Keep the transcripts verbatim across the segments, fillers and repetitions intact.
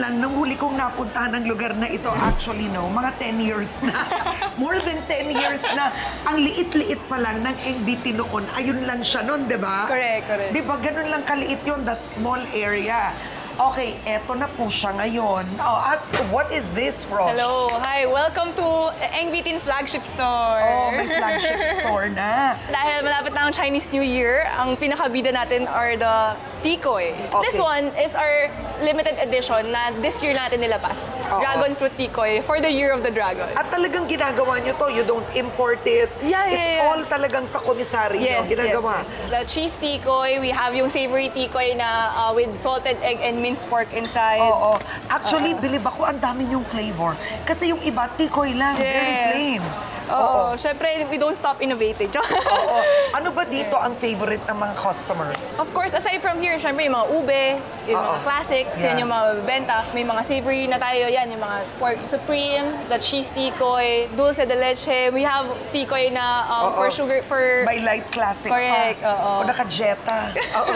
lang, nung huli kong napuntahan ng lugar na ito, actually, no, mga ten years na. More than ten years na. Ang liit-liit pa lang ng Eng B T noon, ayun lang siya noon, di ba? Correct, correct. Di ba, ganun lang kaliit yun, that small area. Okay, eto na po siya ngayon. Oh, at what is this, Rosh? Hello, hi. Welcome to Eng B T Flagship Store. Oh, may flagship store na. Dahil malapit na ang Chinese New Year, ang pinakabida natin are the tikoy. Okay. This one is our limited edition na this year natin nilabas. Oo. Dragon fruit tikoy for the Year of the Dragon. At talagang ginagawa nyo to, you don't import it. Yeah, yeah, It's yeah. all talagang sa komisary Yes, nyo ginagawa. yes, yes. The cheese tikoy, we have yung savory tikoy na uh, with salted egg and minced pork inside. Oo. Actually, Uh-oh. bilib ako, ang dami yung flavor. Kasi yung iba, tikoy lang, Yes. very plain. Oo. Siyempre, we don't stop innovating. Oo. Ano ba dito ang favorite ng mga customers? Of course, aside from here, syempre yung mga ube, yung Oo. mga classic, Yeah. yan yung mga mabibenta. May mga savory na tayo, yan, yung mga pork supreme, the cheese tikoy, dulce de leche. We have tikoy na um, Oo. for sugar, for... May light classic Correct, pa. oo. O naka-jetta. Oo.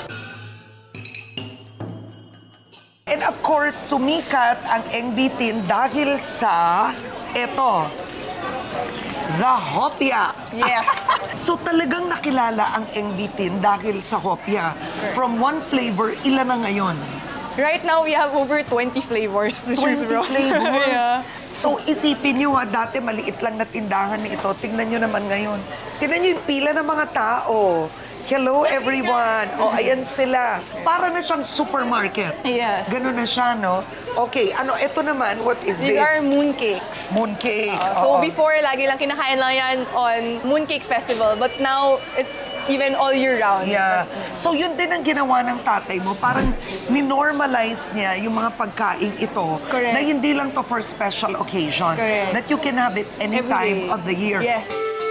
And of course, sumikat ang Eng B T dahil sa eto, the hopia. Yes. So talagang nakilala ang Eng B T dahil sa hopia. From one flavor, ilan na ngayon? Right now, we have over twenty flavors to choose twenty from. flavors. Yeah. So isipin nyo ha, dati maliit lang na tindahan na ito. Tingnan nyo naman ngayon. Tingnan nyo yung pila ng mga tao. Hello everyone. O, ayan sila. Para na siyang supermarket. Yes. Ganun na siya, no? Okay, ano, ito naman, what is These this? are mooncakes. Mooncake. Uh, so Oo. before, lagi lang kinakain lang yan on Mooncake Festival. But now, it's even all year round. Yeah. So yun din ang ginawa ng tatay mo. Parang ninormalize niya yung mga pagkain ito. Correct. Na hindi lang to for special occasion. Correct. That you can have it any Every time day. of the year. Yes.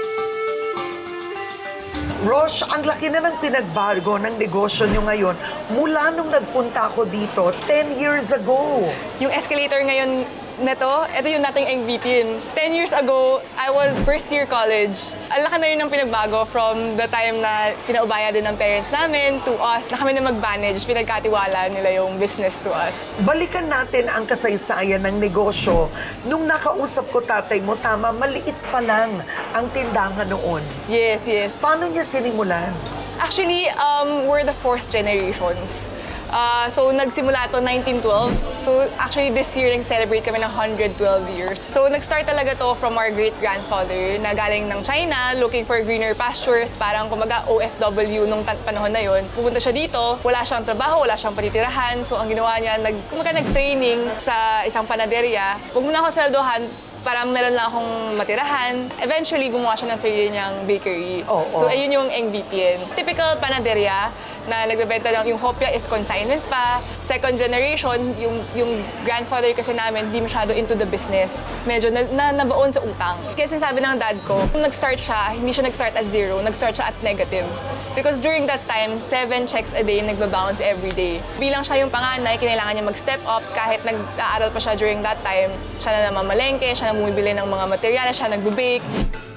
Rosh, ang laki na ng pinagbago ng negosyo nyo ngayon mula nung nagpunta ako dito ten years ago. Yung escalator ngayon na to, ito yung nating Eng B T. ten years ago, I was first year college. Ang laki na rin ng pinagbago from the time na pinaubaya din ng parents namin to us, na kami na mag-manage, pinagkatiwala nila yung business to us. Balikan natin ang kasaysayan ng negosyo. Nung nakausap ko tatay mo, tama, maliit pa lang ang tindahan noon. Yes, yes. Paano niya sinimulan? Actually, um, we're the fourth generations. Uh, so, nagsimula to nineteen twelve. So, actually, this year, nag-celebrate kami ng one hundred twelve years. So, nag-start talaga to from our great-grandfather na galing ng China, looking for greener pastures, parang kumaga O F W nung panahon na yon. Pupunta siya dito, wala siyang trabaho, wala siyang panitirahan. So, ang ginawa niya, nag, kumaga nag-training sa isang panaderya. Huwag mo na ako sweldohan, para meron lang akong matirahan. Eventually, gumawa siya ng sarili niyang bakery. Oh, oh. So, ayun yung Eng B T. Typical panaderya na nagbebenta lang, yung hopia is consignment pa. Second generation, yung, yung grandfather kasi namin, di masyado into the business. Medyo na, na, nabaon sa utang. Kasi sabi ng dad ko, kung nag-start siya, hindi siya nag-start at zero, nag-start siya at negative. Because during that time, seven checks a day, nagbabounce every day. Bilang siya yung panganay, kinailangan niya mag-step up kahit nag-aaral pa siya during that time. Siya na namamalengke, siya na bumibili ng mga materyales, siya nagbe-bake.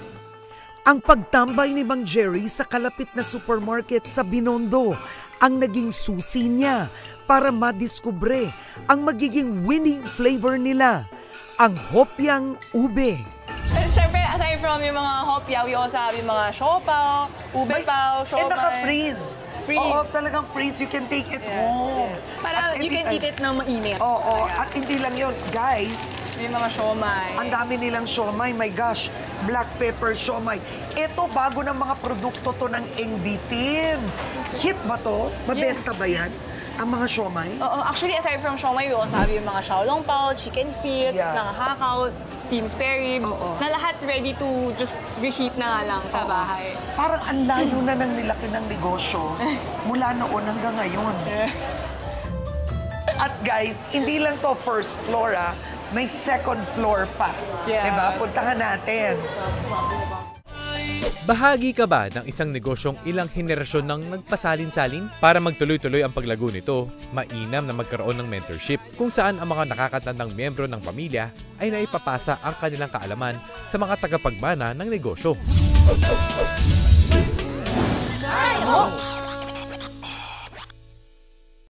Ang pagtambay ni Mang Jerry sa kalapit na supermarket sa Binondo ang naging susi niya para madiskubre ang magiging winning flavor nila, ang hopyang ube. Siyempre, aside from yung mga hopya, we also have yung mga siopaw, ube paw, Eh, siomai. naka-freeze. Freeze. Oo, talagang freeze. You can take it Yes, home. yes. Para At you can anytime. eat it na mainit. Oo, Talaga. at hindi lang yun. Guys, May mga siomai. ang dami nilang siomay. My gosh, black pepper siomay. Ito, bago ng mga produkto to ng Eng B T. Hit ba to? Mabenta Yes. ba yan? Ang mga siomay? Oo, actually, aside from siomai, we also have yung mga xiaolong pao, chicken feet, Yeah. mga hakaw, team spare ribs, Oo. na lahat ready to just reheat na nga lang sa Oo. bahay. Parang ang layo na ng nilaki ng negosyo mula noon hanggang ngayon. At guys, hindi lang to first floor ah. May second floor pa. Yeah. Diba? Puntahan natin. Bahagi ka ba ng isang negosyong ilang henerasyon nang nagpasalin-salin? Para magtuloy-tuloy ang paglago nito, mainam na magkaroon ng mentorship kung saan ang mga nakakatandang miyembro ng pamilya ay naipapasa ang kanilang kaalaman sa mga tagapagmana ng negosyo.